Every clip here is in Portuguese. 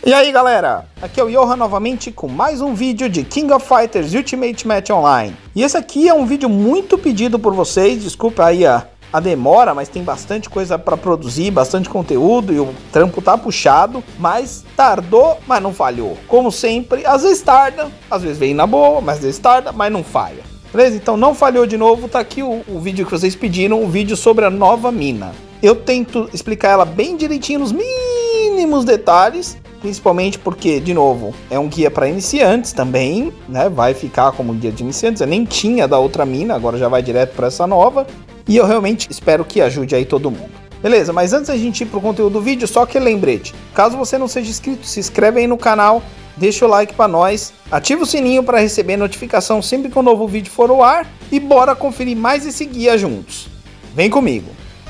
E aí galera, aqui é o Johan novamente com mais um vídeo de King of Fighters Ultimate Match Online. E esse aqui é um vídeo muito pedido por vocês, desculpa aí a demora, mas tem bastante coisa para produzir, bastante conteúdo e o trampo tá puxado, mas tardou, mas não falhou. Como sempre, às vezes tarda, às vezes vem na boa, mas às vezes tarda, mas não falha. Beleza? Então não falhou de novo, tá aqui o vídeo que vocês pediram, um vídeo sobre a nova mina. Eu tento explicar ela bem direitinho nos mínimos detalhes, principalmente porque, de novo, é um guia para iniciantes também, né? Vai ficar como guia de iniciantes, eu nem tinha da outra mina, agora já vai direto para essa nova. E eu realmente espero que ajude aí todo mundo. Beleza, mas antes da gente ir pro conteúdo do vídeo, só que lembrete, caso você não seja inscrito, se inscreve aí no canal, deixa o like para nós, ativa o sininho para receber notificação sempre que um novo vídeo for ao ar e bora conferir mais esse guia juntos. Vem comigo!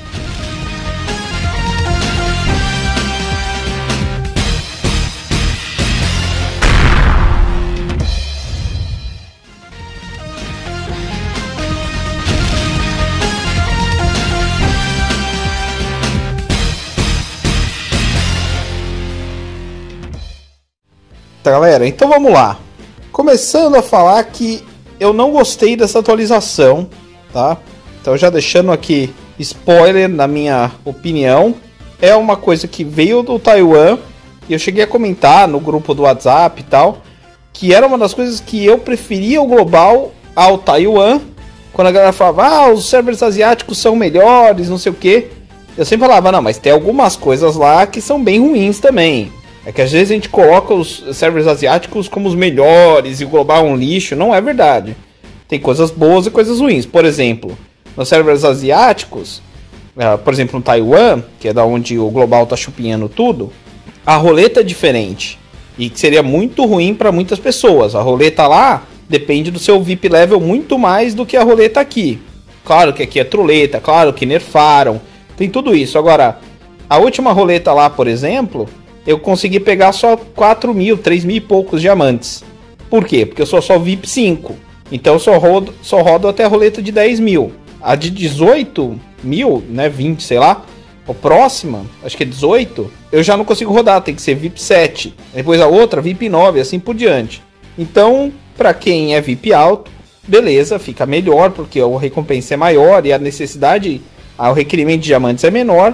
Tá, galera, então vamos lá. Começando a falar que eu não gostei dessa atualização, tá? Então já deixando aqui spoiler na minha opinião. É uma coisa que veio do Taiwan e eu cheguei a comentar no grupo do WhatsApp e tal, que era uma das coisas que eu preferia o global ao Taiwan. Quando a galera falava, os servers asiáticos são melhores, não sei o que, eu sempre falava, não, mas tem algumas coisas lá que são bem ruins também. É que às vezes a gente coloca os servers asiáticos como os melhores e o global é um lixo. Não é verdade. Tem coisas boas e coisas ruins. Por exemplo, nos servers asiáticos, por exemplo no Taiwan, que é da onde o global tá chupinhando tudo, a roleta é diferente. E que seria muito ruim para muitas pessoas. A roleta lá depende do seu VIP level muito mais do que a roleta aqui. Claro que aqui é troleta, claro que nerfaram. Tem tudo isso. Agora, a última roleta lá, por exemplo, eu consegui pegar só 4 mil, 3 mil e poucos diamantes. Por quê? Porque eu sou só VIP 5. Então eu só rodo até a roleta de 10 mil. A de 18 mil, né, 20, sei lá, a próxima, acho que é 18, eu já não consigo rodar, tem que ser VIP 7. Depois a outra, VIP 9, assim por diante. Então, pra quem é VIP alto, beleza, fica melhor, porque a recompensa é maior e a necessidade, o requerimento de diamantes é menor.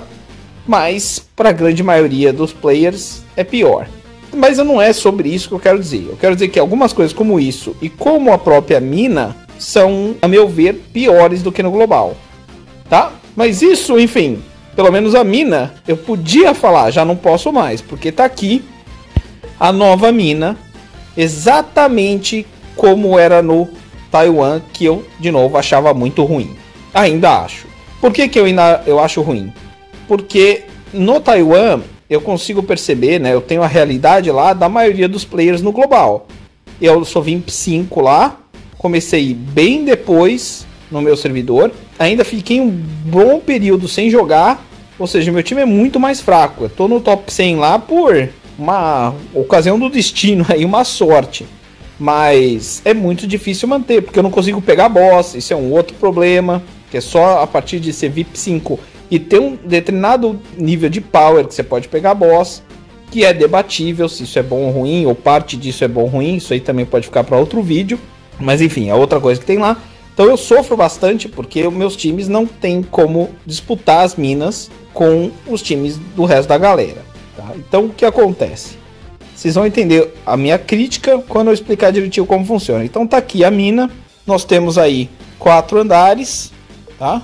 Mas para a grande maioria dos players é pior. Mas não é sobre isso que eu quero dizer. Eu quero dizer que algumas coisas como isso e como a própria mina são, a meu ver, piores do que no global, tá? Mas isso, enfim, pelo menos a mina eu podia falar, já não posso mais, porque tá aqui a nova mina, exatamente como era no Taiwan, que eu, de novo, achava muito ruim. Ainda acho. Por que eu acho ruim? Porque no Taiwan eu consigo perceber, né? Eu tenho a realidade lá da maioria dos players no global. Eu sou VIP 5 lá, comecei bem depois no meu servidor, ainda fiquei um bom período sem jogar, ou seja, meu time é muito mais fraco. Eu tô no top 100 lá por uma ocasião do destino, aí uma sorte. Mas é muito difícil manter, porque eu não consigo pegar boss, isso é um outro problema, que é só a partir de ser VIP 5 e ter um determinado nível de power que você pode pegar boss, que é debatível se isso é bom ou ruim, ou parte disso é bom ou ruim, isso aí também pode ficar para outro vídeo, mas enfim, é outra coisa que tem lá. Então eu sofro bastante porque os meus times não tem como disputar as minas com os times do resto da galera, tá? Então o que acontece? Vocês vão entender a minha crítica quando eu explicar direitinho como funciona. Então tá aqui a mina, nós temos aí 4 andares, tá?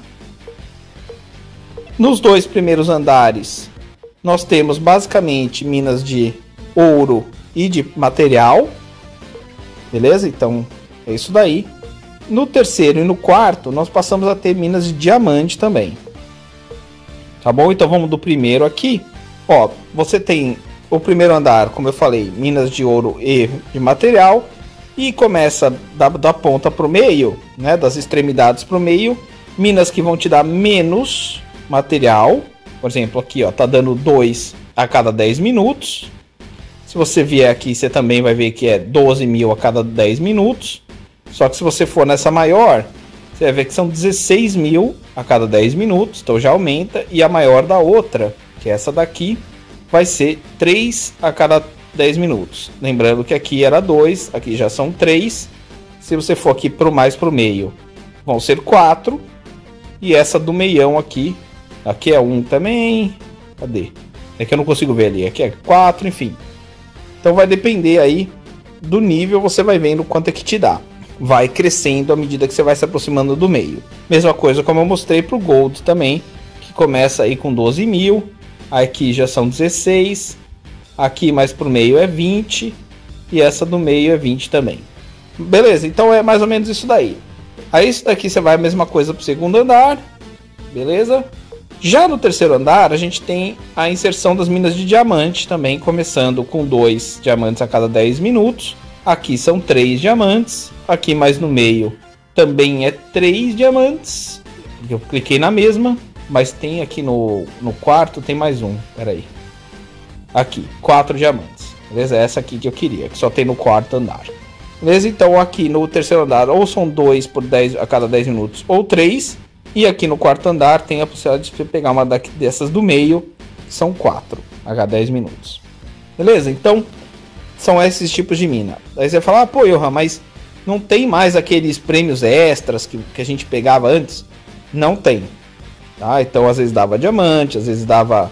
Nos 2 primeiros andares, nós temos basicamente minas de ouro e de material. Beleza? Então, é isso daí. No terceiro e no quarto, nós passamos a ter minas de diamante também. Tá bom? Então, vamos do primeiro aqui. Ó, você tem o primeiro andar, como eu falei, minas de ouro e de material. E começa da ponta para o meio, né? Das extremidades para o meio. Minas que vão te dar menos material, por exemplo, aqui ó, tá dando 2 a cada 10 minutos. Se você vier aqui, você também vai ver que é 12 mil a cada 10 minutos. Só que se você for nessa maior, você vai ver que são 16 mil a cada 10 minutos, então já aumenta. E a maior da outra, que é essa daqui, vai ser 3 a cada 10 minutos. Lembrando que aqui era 2, aqui já são 3. Se você for aqui mais pro meio, vão ser 4. E essa do meião aqui é 1 também. Cadê? É que eu não consigo ver ali. Aqui é 4, enfim. Então vai depender aí do nível, você vai vendo quanto é que te dá. Vai crescendo à medida que você vai se aproximando do meio. Mesma coisa como eu mostrei pro Gold também, que começa aí com 12 mil. Aqui já são 16. Aqui mais pro meio é 20. E essa do meio é 20 também. Beleza, então é mais ou menos isso daí. Aí isso daqui você vai a mesma coisa pro segundo andar. Beleza? Já no terceiro andar, a gente tem a inserção das minas de diamante também, começando com 2 diamantes a cada 10 minutos. Aqui são 3 diamantes. Aqui mais no meio também é 3 diamantes. Eu cliquei na mesma, mas tem aqui no quarto, tem mais um. Pera aí. Aqui, 4 diamantes. Beleza? Essa aqui que eu queria, que só tem no quarto andar. Beleza? Então aqui no terceiro andar, ou são 2 a cada 10 minutos, ou 3. E aqui no quarto andar tem a possibilidade de você pegar uma dessas do meio, que são 4 a cada 10 minutos. Beleza? Então, são esses tipos de mina. Aí você vai falar, pô, Johan, mas não tem mais aqueles prêmios extras que a gente pegava antes? Não tem. Tá? Então, às vezes dava diamante, às vezes dava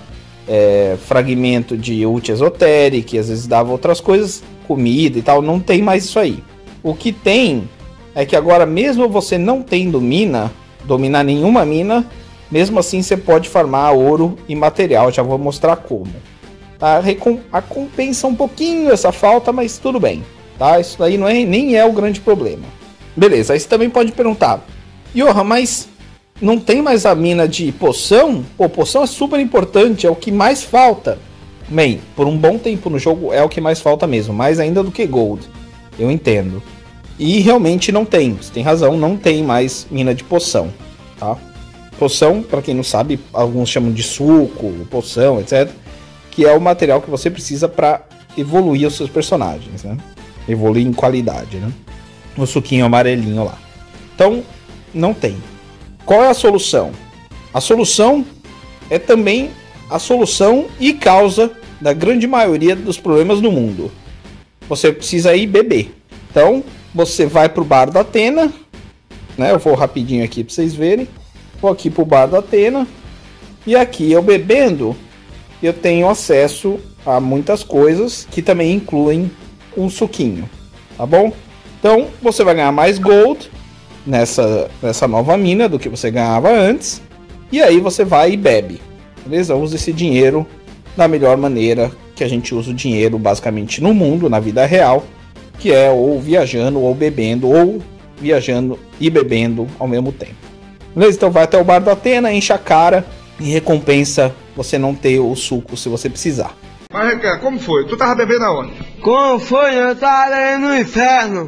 fragmento de ult esotérico, às vezes dava outras coisas, comida e tal. Não tem mais isso aí. O que tem é que agora, mesmo você não tendo mina, dominar nenhuma mina, mesmo assim você pode farmar ouro e material, já vou mostrar como. Tá? Compensa um pouquinho essa falta, mas tudo bem, tá? Isso daí nem é o grande problema. Beleza, aí você também pode perguntar, Johan, mas não tem mais a mina de poção? Pô, poção é super importante, é o que mais falta. Bem, por um bom tempo no jogo é o que mais falta mesmo, mais ainda do que gold, eu entendo. E realmente não tem, você tem razão, não tem mais mina de poção, tá? Poção, para quem não sabe, alguns chamam de suco, poção, etc. Que é o material que você precisa para evoluir os seus personagens, né? Evoluir em qualidade, né? O suquinho amarelinho lá. Então, não tem. Qual é a solução? A solução é também a solução e causa da grande maioria dos problemas no mundo. Você precisa ir beber. Então, você vai pro bar da Athena, né? Eu vou rapidinho aqui para vocês verem. Vou aqui pro bar da Athena. E aqui eu bebendo, eu tenho acesso a muitas coisas que também incluem um suquinho, tá bom? Então, você vai ganhar mais gold nessa nova mina do que você ganhava antes. E aí você vai e bebe, beleza? Usa esse dinheiro da melhor maneira que a gente usa o dinheiro basicamente no mundo, na vida real, que é ou viajando ou bebendo, ou viajando e bebendo ao mesmo tempo. Beleza? Então vai até o bar da Athena, enche a cara e recompensa você não ter o suco se você precisar. Mas Requer, como foi? Tu tava bebendo aonde? Como foi? Eu tava ali no inferno.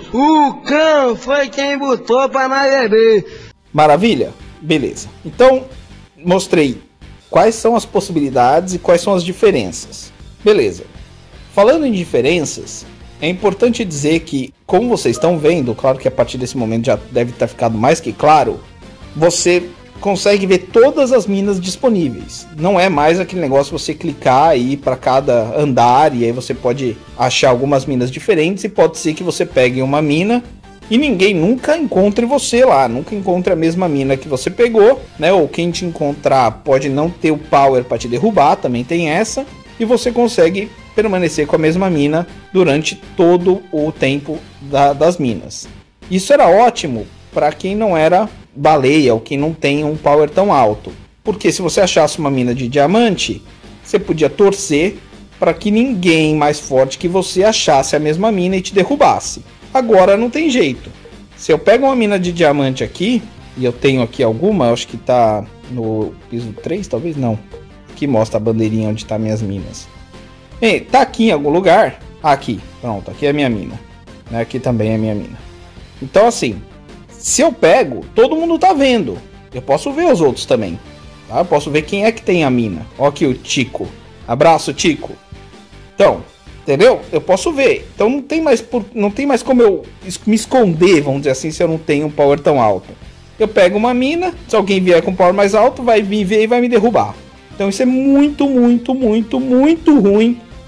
O cão foi quem botou pra nós beber. Maravilha? Beleza. Então, mostrei quais são as possibilidades e quais são as diferenças. Beleza. Falando em diferenças, é importante dizer que, como vocês estão vendo, claro que a partir desse momento já deve ter ficado mais que claro, você consegue ver todas as minas disponíveis. Não é mais aquele negócio de você clicar aí para cada andar e aí você pode achar algumas minas diferentes e pode ser que você pegue uma mina e ninguém nunca encontre você lá, nunca encontre a mesma mina que você pegou, né? Ou quem te encontrar pode não ter o power para te derrubar, também tem essa, e você consegue permanecer com a mesma mina durante todo o tempo das minas. Isso era ótimo para quem não era baleia ou quem não tem um power tão alto, porque se você achasse uma mina de diamante, você podia torcer para que ninguém mais forte que você achasse a mesma mina e te derrubasse. Agora não tem jeito. Se eu pego uma mina de diamante aqui, e eu tenho aqui alguma, acho que tá no piso 3, talvez não. Aqui mostra a bandeirinha onde tá minhas minas. Ei, tá aqui em algum lugar? Aqui, pronto, aqui é a minha mina. Aqui também é a minha mina. Então assim, se eu pego, todo mundo tá vendo. Eu posso ver os outros também. Tá? Eu posso ver quem é que tem a mina. Ó aqui o Tico. Abraço, Tico. Então, entendeu? Eu posso ver. Então não tem mais como eu me esconder, vamos dizer assim, se eu não tenho um power tão alto. Eu pego uma mina, se alguém vier com power mais alto, vai vir ver e vai me derrubar. Então isso é muito, muito, muito, muito ruim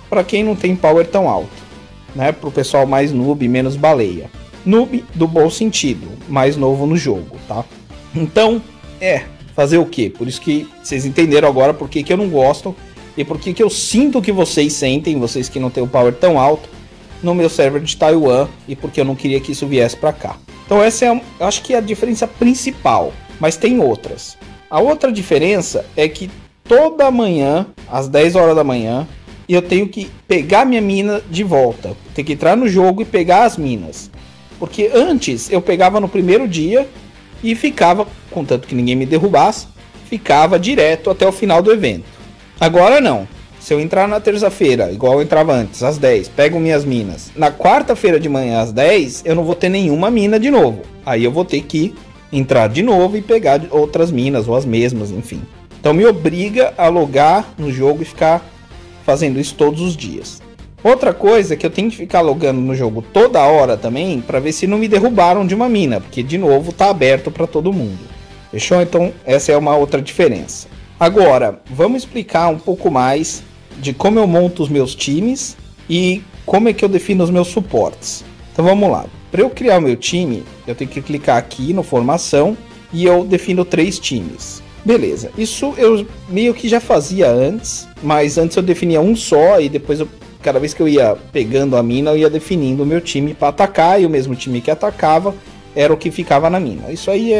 para quem não tem power tão alto, né? Para o pessoal mais noob, menos baleia. Noob do bom sentido, mais novo no jogo, tá? Então, fazer o quê? Por isso que vocês entenderam agora por que eu não gosto e por que eu sinto que vocês sentem, vocês que não tem o power tão alto, no meu server de Taiwan, e porque eu não queria que isso viesse para cá. Então essa eu acho que é a diferença principal, mas tem outras. A outra diferença é que toda manhã, às 10 horas da manhã, eu tenho que pegar minha mina de volta. Tenho que entrar no jogo e pegar as minas. Porque antes eu pegava no primeiro dia e ficava, contanto que ninguém me derrubasse, ficava direto até o final do evento. Agora não. Se eu entrar na terça-feira, igual eu entrava antes, às 10, pego minhas minas. Na quarta-feira de manhã, às 10, eu não vou ter nenhuma mina de novo. Aí eu vou ter que entrar de novo e pegar outras minas, ou as mesmas, enfim. Então me obriga a logar no jogo e ficar fazendo isso todos os dias. Outra coisa é que eu tenho que ficar logando no jogo toda hora também, para ver se não me derrubaram de uma mina, porque de novo tá aberto para todo mundo. Fechou? Então essa é uma outra diferença. Agora, vamos explicar um pouco mais de como eu monto os meus times e como é que eu defino os meus suportes. Então vamos lá. Para eu criar o meu time, eu tenho que clicar aqui no formação e eu defino 3 times. Beleza, isso eu meio que já fazia antes, mas antes eu definia um só e depois cada vez que eu ia pegando a mina, eu ia definindo o meu time para atacar, e o mesmo time que atacava era o que ficava na mina. Isso aí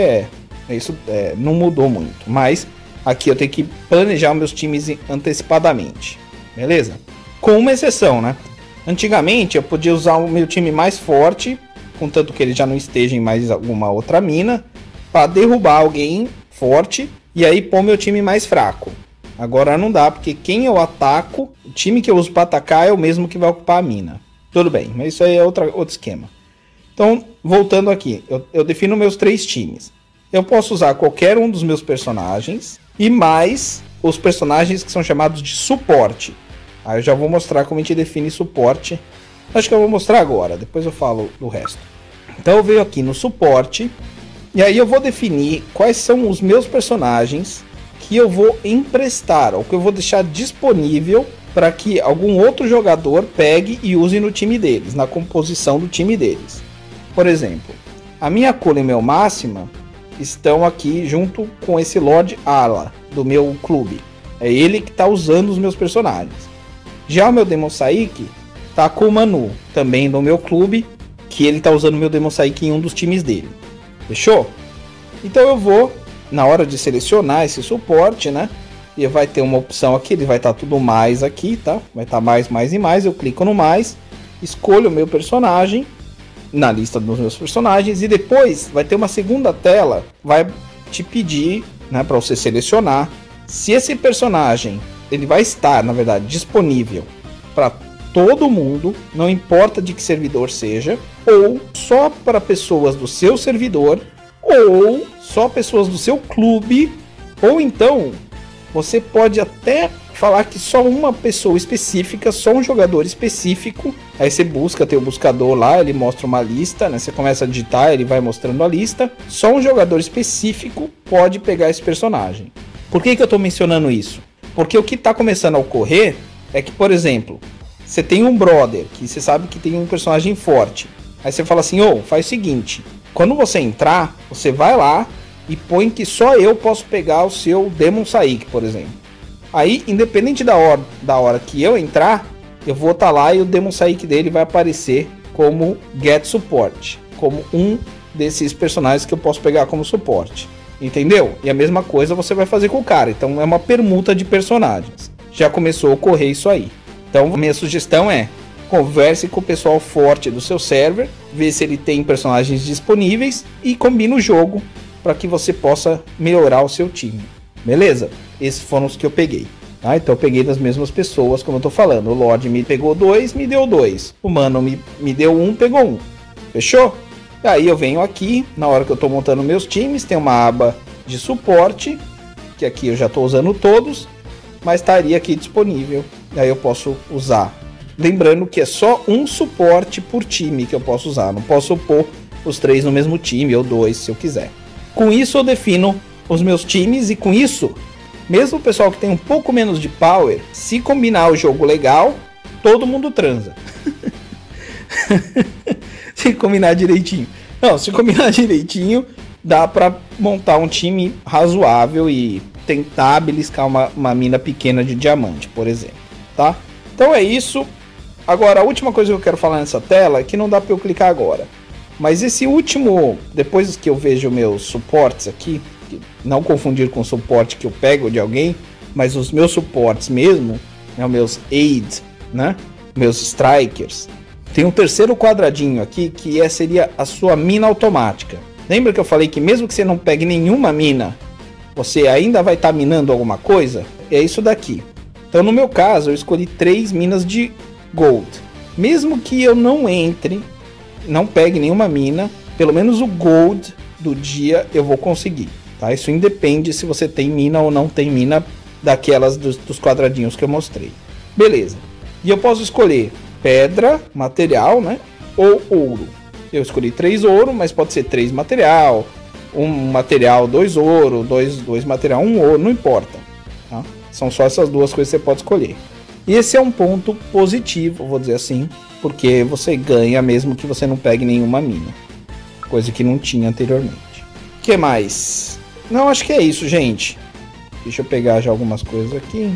não mudou muito, mas aqui eu tenho que planejar meus times antecipadamente. Beleza? Com uma exceção, né? Antigamente eu podia usar o meu time mais forte, contanto que ele já não esteja em mais alguma outra mina, para derrubar alguém forte e aí pôr meu time mais fraco. Agora não dá, porque quem eu ataco, o time que eu uso para atacar é o mesmo que vai ocupar a mina. Tudo bem, mas isso aí é outro esquema. Então, voltando aqui, eu defino meus 3 times. Eu posso usar qualquer um dos meus personagens e mais os personagens que são chamados de suporte. Aí eu já vou mostrar como a gente define suporte. Acho que eu vou mostrar agora, depois eu falo do resto. Então eu venho aqui no suporte e aí eu vou definir quais são os meus personagens que eu vou emprestar, ou que eu vou deixar disponível para que algum outro jogador pegue e use no time deles, na composição do time deles. Por exemplo, a minha Cula e meu Máxima estão aqui junto com esse Lord Ala do meu clube. É ele que está usando os meus personagens. Já o meu Demon Saiki tá com o Manu, também do meu clube, que ele tá usando o meu Demon Saiki em um dos times dele. Fechou? Então eu vou, na hora de selecionar esse suporte, né? E vai ter uma opção aqui, ele vai estar tudo mais aqui, tá? Vai estar mais, mais e mais. Eu clico no mais, escolho o meu personagem na lista dos meus personagens e depois vai ter uma segunda tela, vai te pedir, né, para você selecionar se esse personagem ele vai estar, na verdade, disponível para todo mundo, não importa de que servidor seja, ou só para pessoas do seu servidor, ou só pessoas do seu clube, ou então você pode até falar que só uma pessoa específica, só um jogador específico. Aí você busca, tem o buscador lá, ele mostra uma lista, né? Você começa a digitar, ele vai mostrando a lista. Só um jogador específico pode pegar esse personagem. Por que eu estou mencionando isso? Porque o que está começando a ocorrer é que, por exemplo, você tem um brother que você sabe que tem um personagem forte. Aí você fala assim, faz o seguinte, quando você entrar, você vai lá e põe que só eu posso pegar o seu Demon Saiki, por exemplo. Aí, independente da hora que eu entrar, eu vou estar lá e o Demon Saiki dele vai aparecer como Get Support, como um desses personagens que eu posso pegar como suporte. Entendeu? E a mesma coisa você vai fazer com o cara. Então é uma permuta de personagens. Já começou a ocorrer isso aí. Então minha sugestão é: converse com o pessoal forte do seu server, vê se ele tem personagens disponíveis e combine o jogo para que você possa melhorar o seu time. Beleza? Esses foram os que eu peguei. Tá? Então eu peguei das mesmas pessoas, como eu tô falando. O Lorde me pegou 2, me deu 2. O Mano me deu 1, pegou 1. Fechou? Aí eu venho aqui, na hora que eu estou montando meus times, tem uma aba de suporte, que aqui eu já estou usando todos, mas estaria aqui disponível, aí eu posso usar. Lembrando que é só um suporte por time que eu posso usar, não posso pôr os 3 no mesmo time, ou 2 se eu quiser. Com isso eu defino os meus times, e com isso, mesmo o pessoal que tem um pouco menos de power, se combinar o jogo legal, todo mundo transa. Se combinar direitinho. Não, se combinar direitinho, dá pra montar um time razoável e tentar beliscar uma mina pequena de diamante, por exemplo, tá? Então é isso. Agora, a última coisa que eu quero falar nessa tela é que não dá pra eu clicar agora. Mas esse último, depois que eu vejo meus suportes aqui, não confundir com o suporte que eu pego de alguém, mas os meus suportes mesmo, né, os meus aids, né, meus strikers, tem um terceiro quadradinho aqui que seria a sua mina automática. Lembra que eu falei que mesmo que você não pegue nenhuma mina, você ainda vai estar minando alguma coisa? É isso daqui. Então no meu caso eu escolhi 3 minas de gold. Mesmo que eu não entre, não pegue nenhuma mina, pelo menos o gold do dia eu vou conseguir, tá? Isso independe se você tem mina ou não tem mina daquelas dos quadradinhos que eu mostrei. Beleza. E eu posso escolher pedra, material, né? Ou ouro. Eu escolhi 3 ouro, mas pode ser 3 material, 1 material, 2 ouro, 2 material, 1 ouro, não importa, tá? São só essas duas coisas que você pode escolher. E esse é um ponto positivo, vou dizer assim, porque você ganha mesmo que você não pegue nenhuma mina, coisa que não tinha anteriormente. O que mais? Não, acho que é isso, gente. Deixa eu pegar já algumas coisas aqui.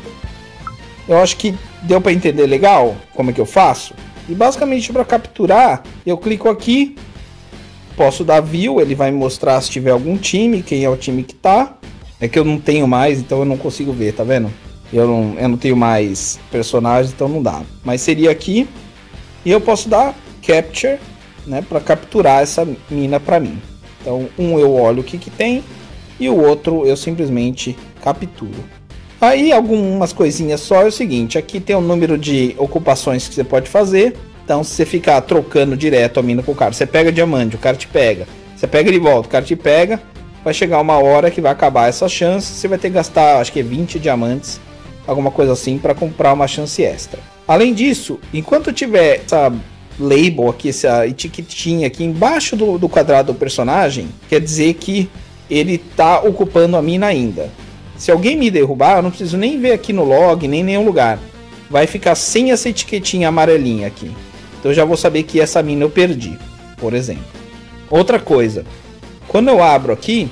Eu acho que deu para entender legal como é que eu faço. E basicamente para capturar, eu clico aqui, posso dar view, ele vai me mostrar se tiver algum time, quem é o time que tá. É que eu não tenho mais, então eu não consigo ver, tá vendo? Eu não tenho mais personagens, então não dá. Mas seria aqui. E eu posso dar capture, né, para capturar essa mina para mim. Então um eu olho o que tem e o outro eu simplesmente capturo. Aí algumas coisinhas só é o seguinte, aqui tem o número de ocupações que você pode fazer. Então se você ficar trocando direto a mina com o cara, você pega diamante, o cara te pega. Você pega de volta, o cara te pega. Vai chegar uma hora que vai acabar essa chance. Você vai ter que gastar, acho que é 20 diamantes, alguma coisa assim, para comprar uma chance extra. Além disso, enquanto tiver essa label aqui, essa etiquetinha aqui embaixo do quadrado do personagem, quer dizer que ele tá ocupando a mina ainda. Se alguém me derrubar, eu não preciso nem ver aqui no log, nem em nenhum lugar. Vai ficar sem essa etiquetinha amarelinha aqui. Então eu já vou saber que essa mina eu perdi, por exemplo. Outra coisa, quando eu abro aqui,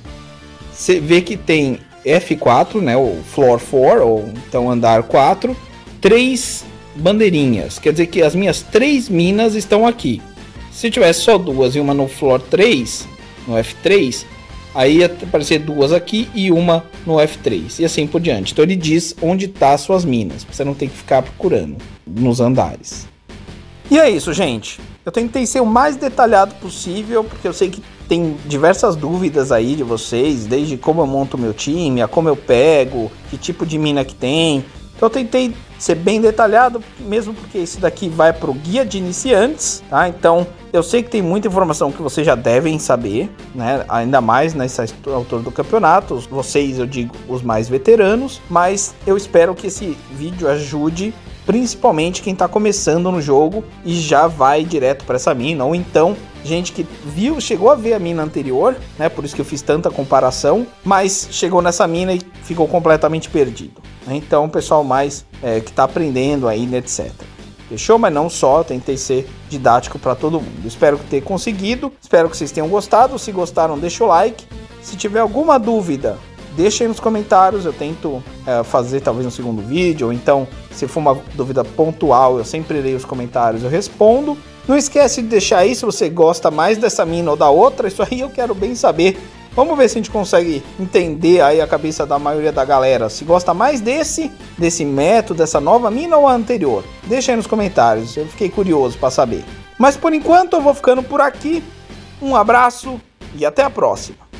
você vê que tem F4, né, o floor 4, ou então andar 4, 3 bandeirinhas. Quer dizer que as minhas 3 minas estão aqui. Se tivesse só 2 e uma no floor 3, no F3, aí ia aparecer 2 aqui e uma no F3, e assim por diante. Então ele diz onde tá as suas minas, você não tem que ficar procurando nos andares. E é isso, gente. Eu tentei ser o mais detalhado possível, porque eu sei que tem diversas dúvidas aí de vocês, desde como eu monto meu time, a como eu pego, que tipo de mina que tem. Então eu tentei ser bem detalhado, mesmo porque isso daqui vai para o guia de iniciantes, tá? Então eu sei que tem muita informação que vocês já devem saber, né? Ainda mais nessa altura do campeonato, vocês, eu digo, os mais veteranos, mas eu espero que esse vídeo ajude principalmente quem está começando no jogo e já vai direto para essa mina, ou então gente que chegou a ver a mina anterior, né? Por isso que eu fiz tanta comparação, mas chegou nessa mina e ficou completamente perdido. Então, pessoal mais que está aprendendo ainda, etc. Fechou? Mas não só, tentei ser didático para todo mundo. Espero que tenha conseguido, espero que vocês tenham gostado. Se gostaram, deixa o like. Se tiver alguma dúvida, deixa aí nos comentários, eu tento fazer talvez um segundo vídeo, ou então, se for uma dúvida pontual, eu sempre leio os comentários, eu respondo. Não esquece de deixar aí se você gosta mais dessa mina ou da outra, isso aí eu quero bem saber. Vamos ver se a gente consegue entender aí a cabeça da maioria da galera, se gosta mais desse método, dessa nova mina ou a anterior. Deixa aí nos comentários, eu fiquei curioso para saber. Mas por enquanto eu vou ficando por aqui, um abraço e até a próxima.